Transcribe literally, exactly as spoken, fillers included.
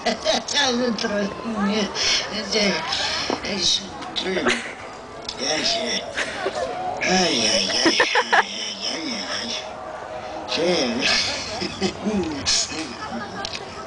Dentro de es ya sé. Ay, ay, ay, ay, ay, ay, ay. Sí.